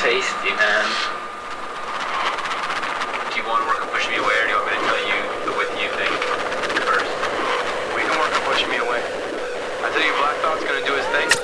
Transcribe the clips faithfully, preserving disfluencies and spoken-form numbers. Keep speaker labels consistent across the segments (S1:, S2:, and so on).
S1: tasty, man. Do you want to work on pushing me away, or do you want me to tell you the with you thing first?
S2: We can work on pushing me away. I tell you, Black Thought's gonna do his thing.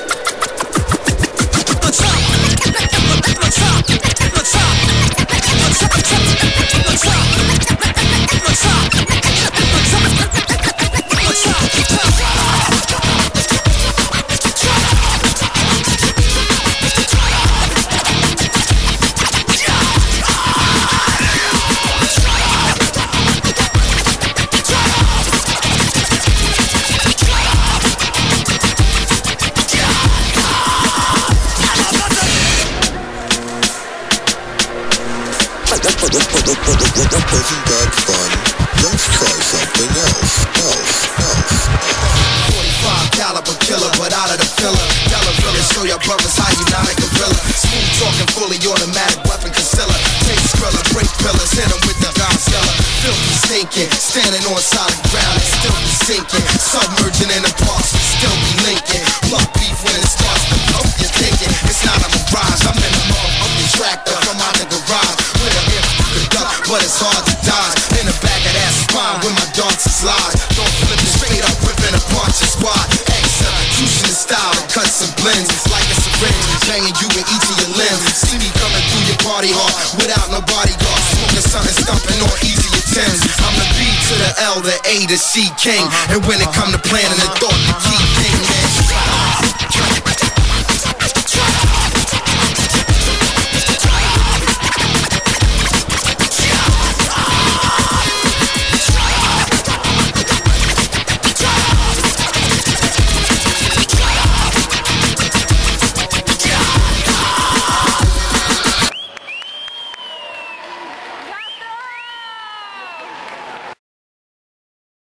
S3: Wasn't that fun? Let's try something else, else, else.
S4: forty-five caliber killer, but out of the filler. Dollar really show your brothers how you not a gorilla. Smooth talking, fully automatic weapon concealer. Take skrilla, break pillars, hit them with the Godzilla. Filthy stinking, standing on solid ground and still be sinking. Submerging in the parks, we still be linking. Blood beef when it starts to poke, you're thinking it's not a mirage. I'm in the motherfucking tractor from out the garage. With a if you could duck, but it's hard to dodge. In the back of that spine with my darts and slides. Don't flip it straight up, ripping apart your squad. Execution the style that cuts and blends. It's like a syringe, banging you in each of your limbs. See me coming through your party hall without no bodyguard. Smoking something, stumping on easy attempts. I'm the B to the L, the A, the C king. And when it come to planning the thought, the key thing